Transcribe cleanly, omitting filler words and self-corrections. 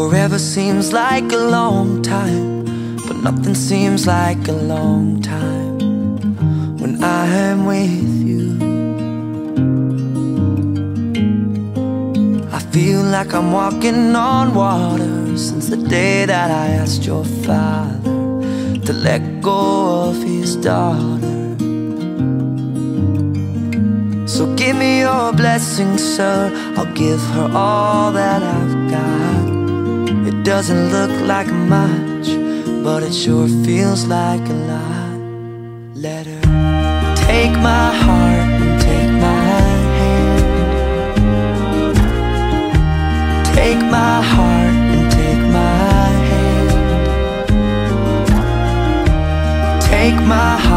Forever seems like a long time, but nothing seems like a long time when I am with you. I feel like I'm walking on water since the day that I asked your father to let go of his daughter. So give me your blessing, sir, I'll give her all that I've got. It doesn't look like much, but it sure feels like a lot. Let her take my heart and take my hand. Take my heart and take my hand. Take my heart